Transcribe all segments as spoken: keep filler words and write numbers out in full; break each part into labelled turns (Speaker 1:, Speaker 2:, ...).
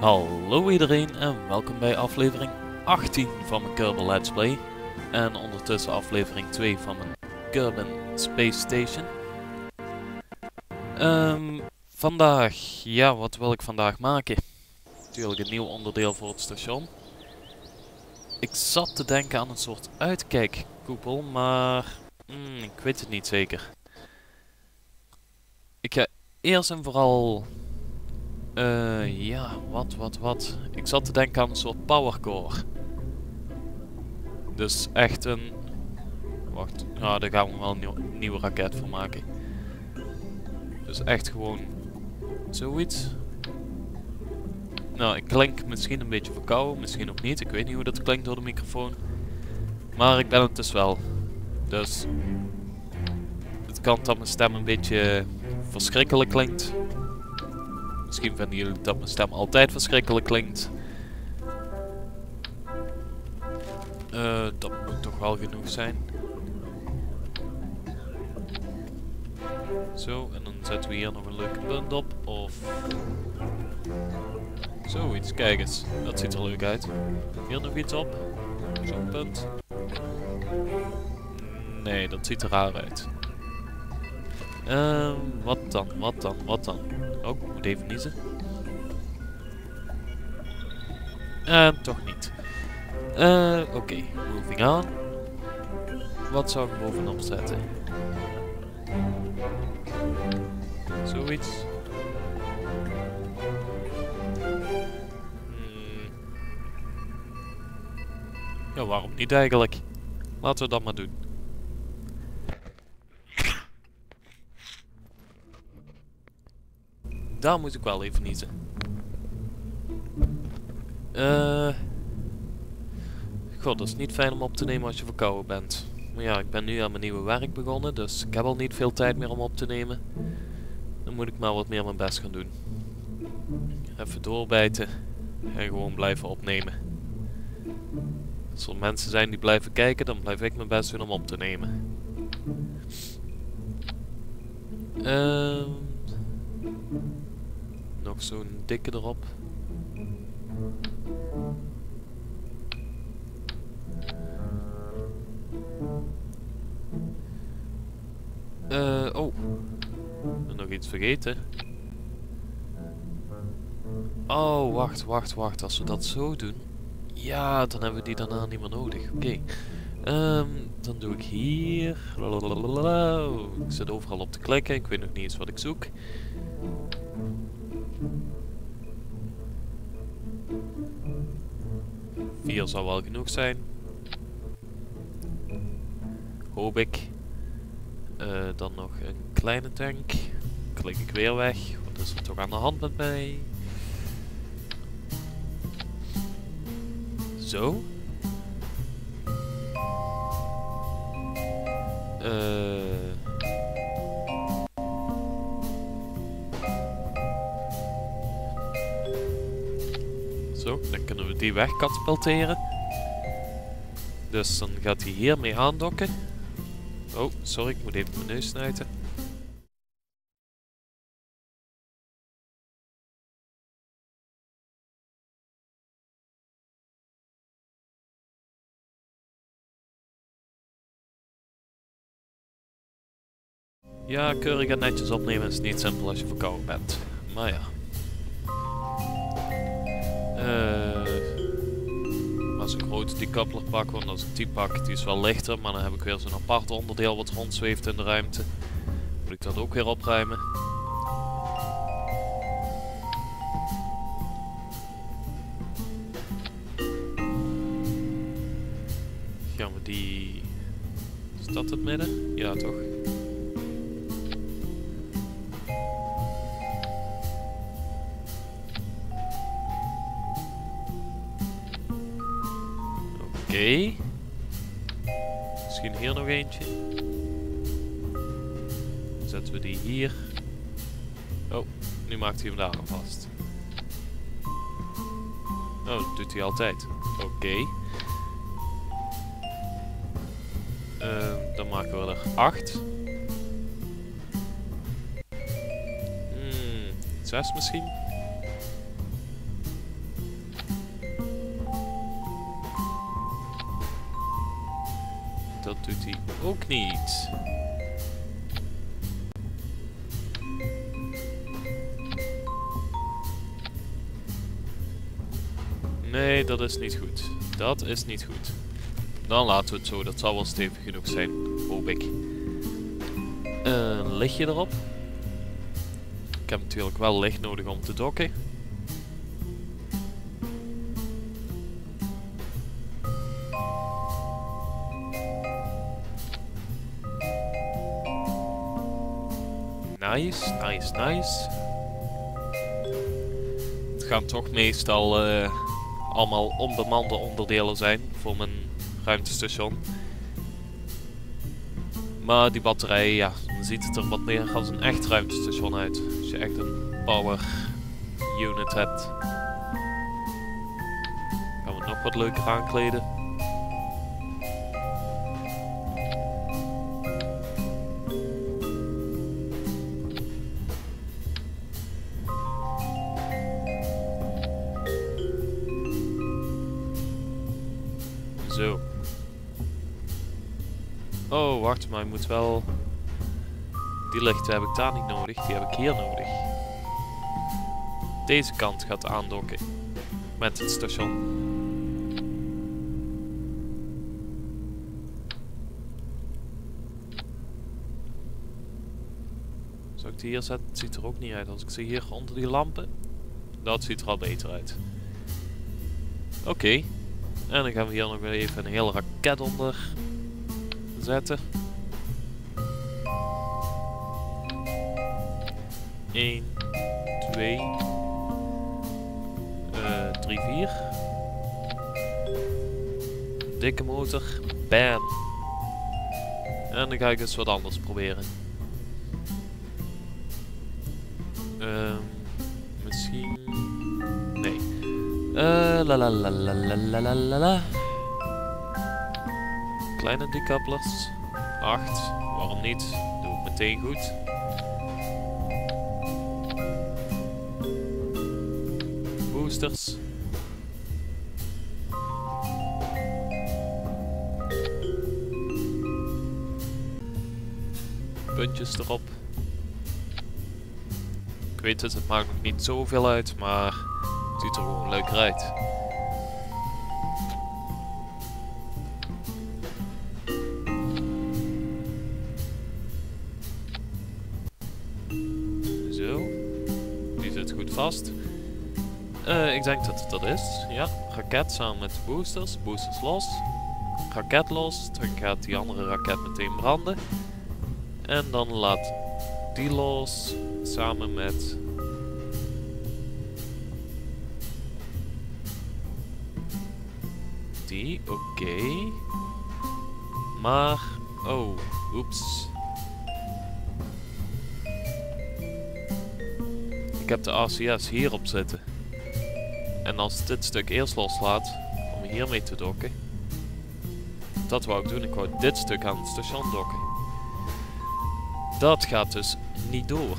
Speaker 1: Hallo iedereen en welkom bij aflevering achttien van mijn Kerbal Let's Play. En ondertussen aflevering twee van mijn Kerbin Space Station. Um, vandaag, ja wat wil ik vandaag maken? Natuurlijk een nieuw onderdeel voor het station. Ik zat te denken aan een soort uitkijkkoepel, maar mm, ik weet het niet zeker. Ik ga eerst en vooral... Uh, ja, wat, wat, wat. Ik zat te denken aan een soort powercore. Dus echt een... Wacht, nou daar gaan we wel een nieuw, nieuwe raket voor maken. Dus echt gewoon... zoiets. Nou, ik klink misschien een beetje verkouden, misschien ook niet. Ik weet niet hoe dat klinkt door de microfoon. Maar ik ben het dus wel. Dus... het kan dat mijn stem een beetje verschrikkelijk klinkt. Misschien vinden jullie dat mijn stem altijd verschrikkelijk klinkt. Uh, dat moet toch wel genoeg zijn. Zo, en dan zetten we hier nog een leuke punt op. Of... zoiets, kijk eens. Dat ziet er leuk uit. Hier nog iets op. Zo'n punt. Nee, dat ziet er raar uit. Uh, wat dan, wat dan, wat dan? Oh, ik moet even niezen. En toch niet. Uh, Oké, okay. Moving on. Wat zou ik bovenop zetten? Zoiets. Hmm. Ja, waarom niet eigenlijk? Laten we dat maar doen. Daar moet ik wel even niezen. Eh... Uh, God, dat is niet fijn om op te nemen als je verkouden bent. Maar ja, ik ben nu aan mijn nieuwe werk begonnen, dus ik heb al niet veel tijd meer om op te nemen. Dan moet ik maar wat meer mijn best gaan doen. Even doorbijten en gewoon blijven opnemen. Als er mensen zijn die blijven kijken, dan blijf ik mijn best doen om op te nemen. Ehm... Uh, nog zo'n dikke erop. Uh, oh. Ik ben nog iets vergeten. Oh, wacht, wacht, wacht. Als we dat zo doen... ja, dan hebben we die daarna niet meer nodig. Oké. Okay. Um, dan doe ik hier... Lalalala. Ik zit overal op te klikken. Ik weet nog niet eens wat ik zoek. Vier zou wel genoeg zijn. Hoop ik. Uh, dan nog een kleine tank. Klik ik weer weg. Wat is er toch aan de hand met mij? Zo. Uh. Zo, dan kunnen we die wegkatapulteren. Dus dan gaat hij hiermee aandokken. Oh, sorry, ik moet even mijn neus snuiten. Ja, keurig en netjes opnemen is niet simpel als je verkouden bent. Maar ja. Uh, als ik grote decoupler pak, want als ik die pak, die is wel lichter, maar dan heb ik weer zo'n apart onderdeel wat rondzweeft in de ruimte. Moet ik dat ook weer opruimen. Gaan we die... is dat het midden? Ja, toch? Oké. Okay. Misschien hier nog eentje. Dan zetten we die hier. Oh, nu maakt hij hem daar al vast. Oh, dat doet hij altijd. Oké. Okay. Uh, dan maken we er acht. Hmm, zes misschien? Dat doet hij ook niet. Nee, dat is niet goed. Dat is niet goed. Dan laten we het zo. Dat zal wel stevig genoeg zijn, hoop ik. Een lichtje erop. Ik heb natuurlijk wel licht nodig om te dokken. Nice, nice, nice. Het gaan toch meestal uh, allemaal onbemande onderdelen zijn voor mijn ruimtestation. Maar die batterij, ja, dan ziet het er wat meer als een echt ruimtestation uit. Als je echt een power unit hebt. Gaan we het nog wat leuker aankleden. Zo. Oh, wacht, maar je moet wel... Die lichten heb ik daar niet nodig, die heb ik hier nodig. Deze kant gaat aandokken. Met het station. Zou ik die hier zetten? Het ziet er ook niet uit. Als ik ze hier onder die lampen... Dat ziet er al beter uit. Oké. Okay. En dan gaan we hier nog weer even een hele raket onder zetten. één, twee, drie, vier. Dikke motor. Bam. En dan ga ik eens wat anders proberen. Uh, misschien... Nee. Uh, la la la la la la la la. Kleine decouplers. acht. Waarom niet? Doe ik meteen goed. Boosters. Puntjes erop. Ik weet het, het maakt nog niet zoveel uit, maar het ziet er gewoon leuker uit. Zo. Die zit goed vast. Uh, ik denk dat het dat is. Ja, raket samen met de boosters. Boosters los. Raket los. Dan gaat die andere raket meteen branden. En dan laat die los. Samen met... Die, oké. Okay. Maar... Oh, oeps. Ik heb de R C S hierop zitten. En als dit stuk eerst loslaat, om hiermee te dokken. Dat wou ik doen, ik wou dit stuk aan het station dokken. Dat gaat dus niet door.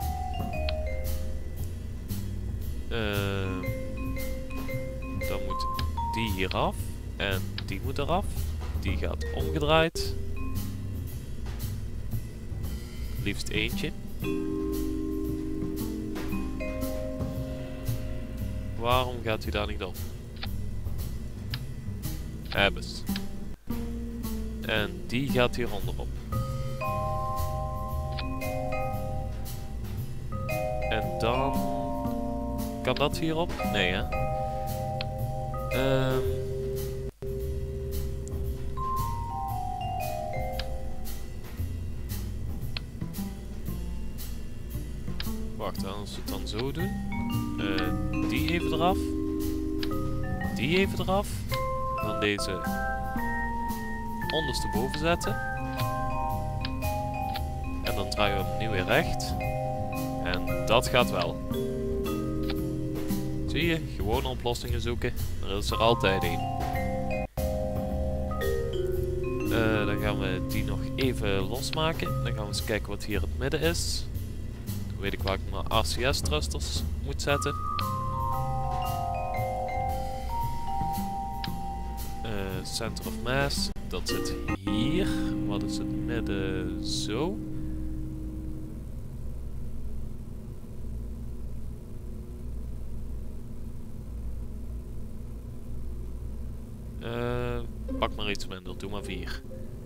Speaker 1: Uh, dan moet die hier af. En die moet eraf. Die gaat omgedraaid. Liefst eentje. Waarom gaat hij daar niet op? Hebbes. En die gaat hieronder op. En dan... Kan dat hierop? Nee, hè? Um... Wacht, als we het dan zo doen. Uh, die even eraf. Die even eraf. Dan deze ondersteboven zetten. En dan draaien we hem nu weer recht. En dat gaat wel. Zie je? Gewoon oplossingen zoeken. Er is er altijd één. Uh, dan gaan we die nog even losmaken. Dan gaan we eens kijken wat hier in het midden is. Dan weet ik waar ik mijn R C S thrusters moet zetten. Uh, center of mass. dat zit hier. Wat is het midden? Zo. Uh, pak maar iets minder, doe maar vier.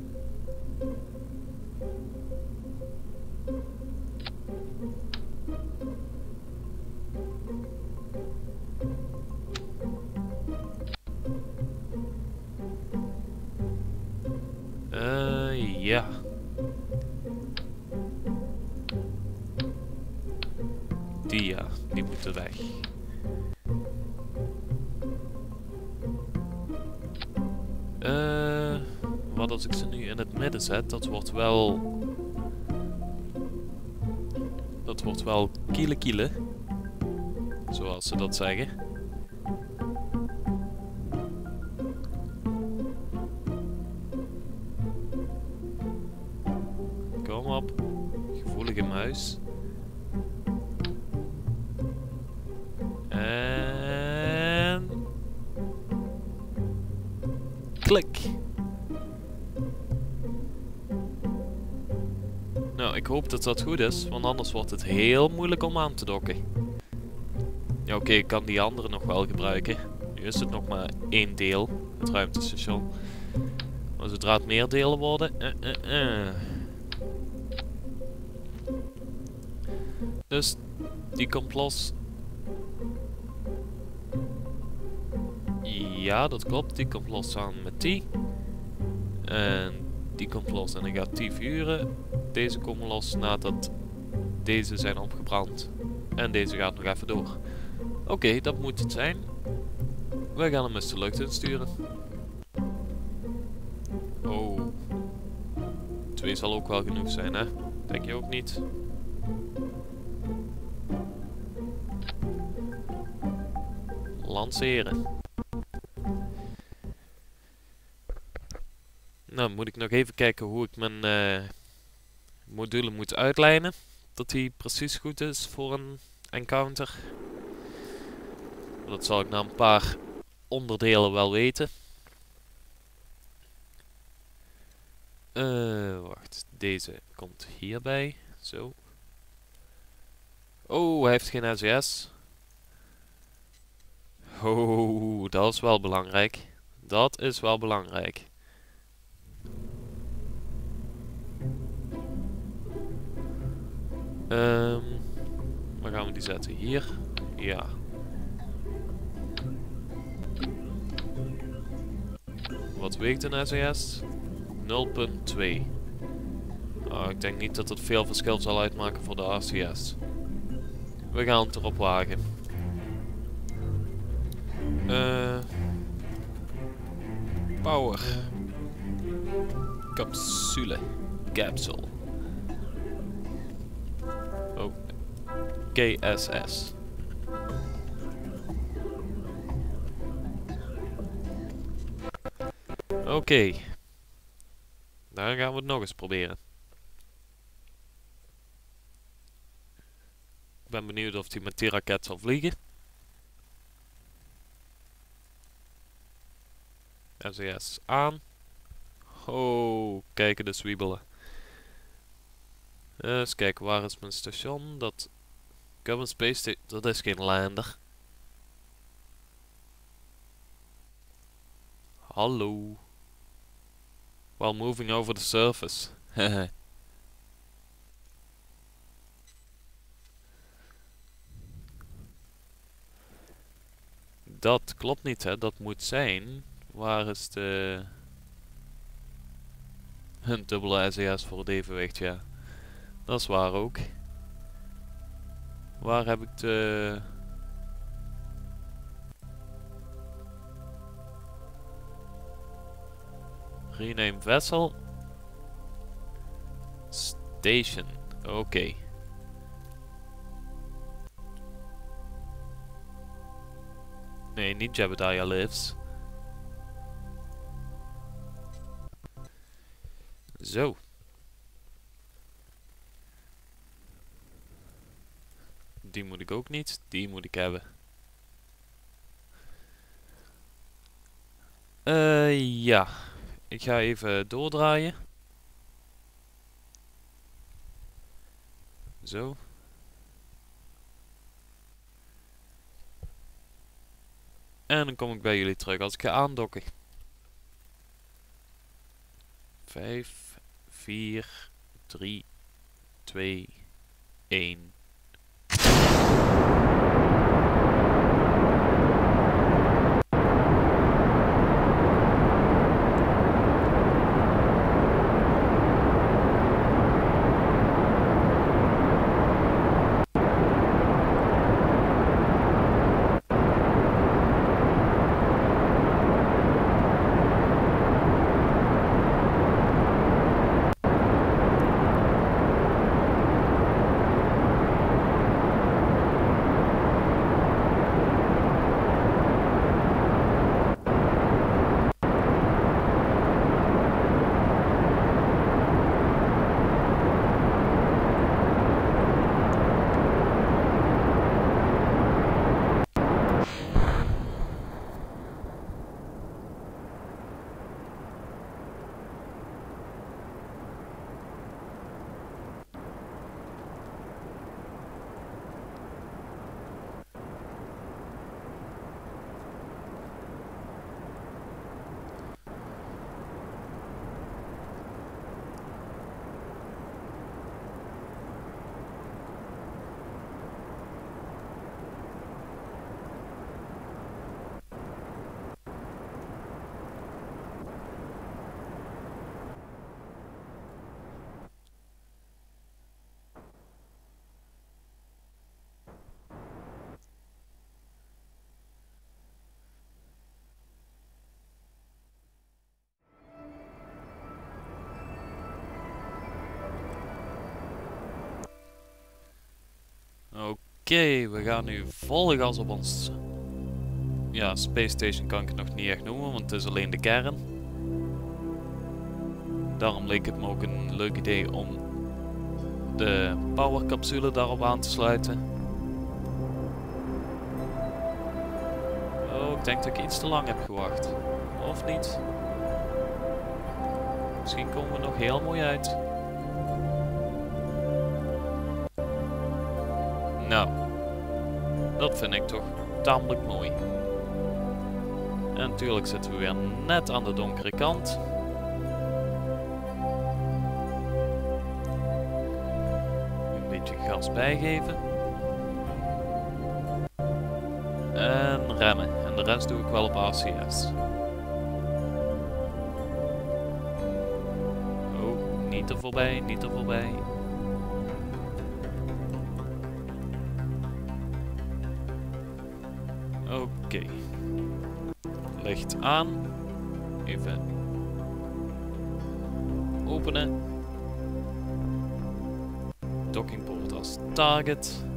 Speaker 1: Uh, ja. Die ja, die moeten weg. Uh, wat als ik ze nu in het midden zet, dat wordt wel... Dat wordt wel kiele kiele. Zoals ze dat zeggen. Kom op. Gevoelige muis. En... Klik. Nou, ik hoop dat dat goed is, want anders wordt het heel moeilijk om aan te dokken. Ja, oké, okay, ik kan die andere nog wel gebruiken. Nu is het nog maar één deel, het ruimtestation. Maar zodra het meer delen worden... Uh, uh, uh. Dus, die komt los. Ja, dat klopt. Die komt los samen met die. En die komt los en dan gaat die vuren. Deze komen los nadat deze zijn opgebrand. En deze gaat nog even door. Oké, okay, dat moet het zijn. We gaan hem eens de lucht insturen. Oh. Twee zal ook wel genoeg zijn, hè? Denk je ook niet? Lanceren. Nou, moet ik nog even kijken hoe ik mijn uh, module moet uitlijnen. Dat die precies goed is voor een encounter. Dat zal ik na een paar onderdelen wel weten. Uh, wacht, deze komt hierbij. Zo. Oh, hij heeft geen S E S. Oh, dat is wel belangrijk. Dat is wel belangrijk. Um, waar gaan we die zetten? Hier? Ja. Wat weegt een S E S? nul punt twee. Oh, ik denk niet dat het veel verschil zal uitmaken voor de R C S. We gaan het erop wagen. Uh, power. Capsule. Capsule. Oh. K S S. Oké. Okay. Dan gaan we het nog eens proberen. Ik ben benieuwd of hij met die raket zal vliegen. S E S aan. Oh, kijken de zwiebelen. Uh, eens kijken, waar is mijn station? Dat Government Space Station, dat is geen lander. Hallo. While moving over the surface. Dat klopt niet, hè. Dat moet zijn. Waar is de... Een dubbele S E S voor het evenwicht, ja. Dat is waar ook. Waar heb ik de... Rename vessel. Station. Oké. Okay. Nee, niet Jebediah Lives. Zo. Die moet ik ook niet. Die moet ik hebben. Eh, uh, ja. Ik ga even doordraaien. Zo. En dan kom ik bij jullie terug als ik ga aandokken. vijf, vier, drie, twee, één. Oké, okay, we gaan nu volle gas op ons... Ja, Space Station kan ik het nog niet echt noemen, want het is alleen de kern. Daarom leek het me ook een leuk idee om de powercapsule daarop aan te sluiten. Oh, ik denk dat ik iets te lang heb gewacht. Of niet? Misschien komen we nog heel mooi uit. Nou, dat vind ik toch tamelijk mooi. En natuurlijk zitten we weer net aan de donkere kant. Een beetje gas bijgeven. En remmen. En de rest doe ik wel op A C S. Oh, niet er voorbij, niet er voorbij. Oké. Okay. Licht aan. Even openen. Dockingpoort als target.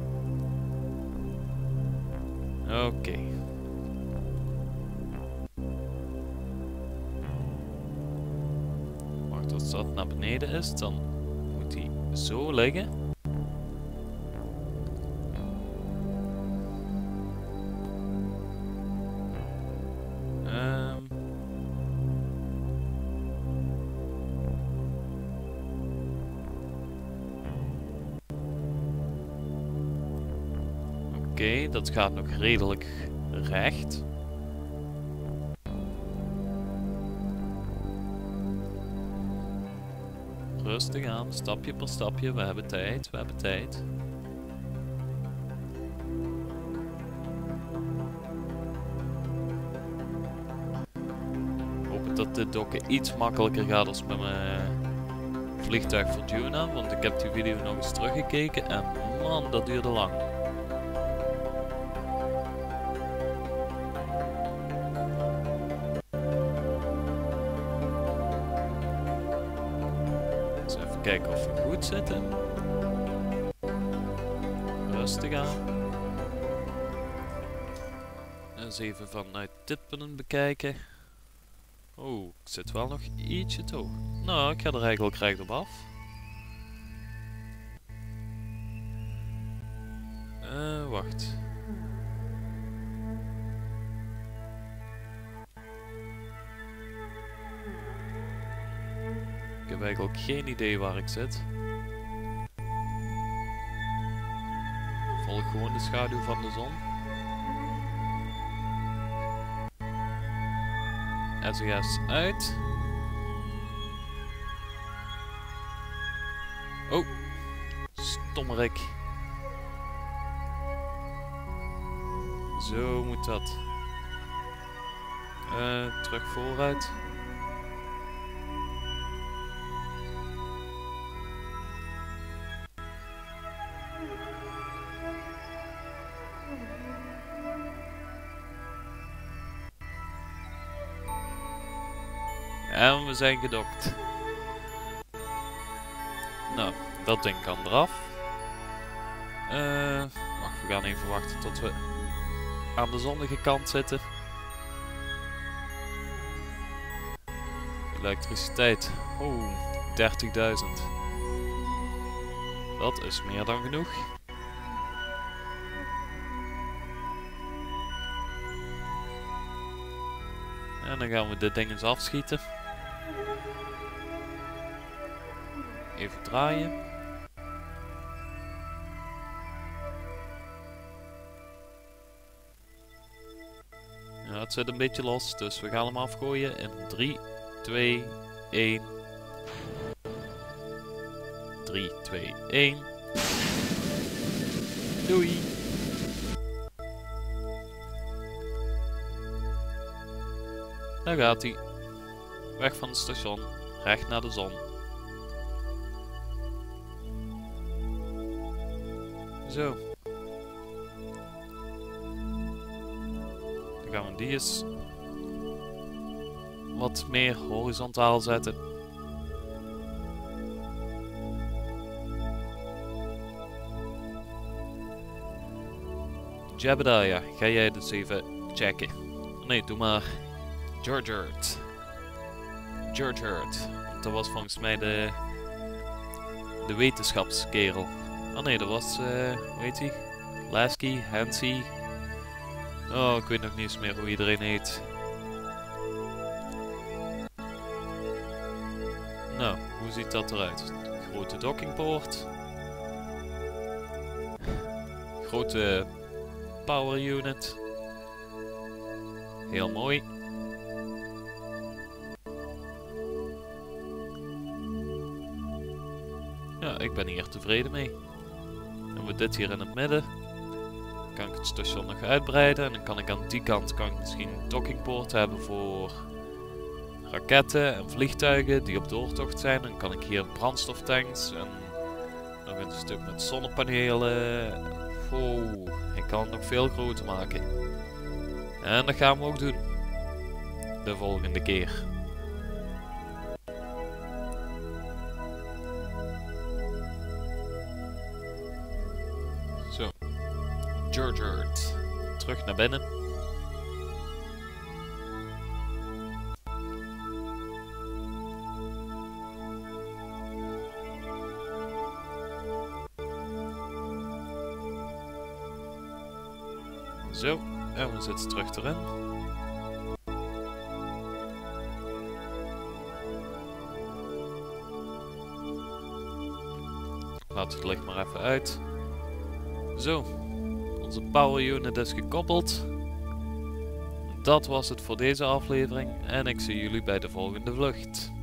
Speaker 1: Oké. Okay. Wacht, als dat naar beneden is, dan moet hij zo liggen. Oké, okay, dat gaat nog redelijk recht. Rustig aan, stapje per stapje. We hebben tijd, we hebben tijd. Ik hoop dat dit dokken iets makkelijker gaat als met mijn vliegtuig Fortuna. Want ik heb die video nog eens teruggekeken en man, dat duurde lang. Kijken of we goed zitten. Rustig aan. Eens even vanuit dit punt bekijken. Oh, ik zit wel nog ietsje te hoog. Nou, ik ga er eigenlijk recht op af. Uh, wacht. heb eigenlijk geen idee waar ik zit. Volg gewoon de schaduw van de zon. S O S uit. Oh, stommerik. Zo moet dat. Uh, terug vooruit. En we zijn gedokt. Nou, dat ding kan eraf. Uh, wacht, we gaan even wachten tot we aan de zonnige kant zitten. Elektriciteit. Oh, dertigduizend. Dat is meer dan genoeg. En dan gaan we dit ding eens afschieten. Even draaien. Ja, het zit een beetje los, dus we gaan hem afgooien in drie, twee, één. drie, twee, één. Doei! Daar gaat hij. Weg van het station, recht naar de zon. Zo. Dan gaan we die eens wat meer horizontaal zetten. Jebediah, ga jij dus even checken. Nee, doe maar Georgert. Georgert. Dat was volgens mij de, de wetenschapskerel. Oh nee, dat was, uh, hoe heet hij? Lasky, Hansi. Oh, ik weet nog niet eens meer hoe iedereen heet. Nou, hoe ziet dat eruit? Grote dockingpoort. Grote power unit. Heel mooi. Ja, ik ben hier tevreden mee. Dan hebben we dit hier in het midden. Dan kan ik het station nog uitbreiden. En dan kan ik aan die kant kan ik misschien een dockingpoort hebben voor raketten en vliegtuigen die op doortocht zijn. Dan kan ik hier brandstoftanks en nog een stuk met zonnepanelen. Oh, ik kan het nog veel groter maken. En dat gaan we ook doen. De volgende keer. Zo. Georgert. Terug naar binnen. Zo. En we zitten terug erin. Laat het licht maar even uit. Zo, onze power unit is gekoppeld. Dat was het voor deze aflevering en ik zie jullie bij de volgende vlucht.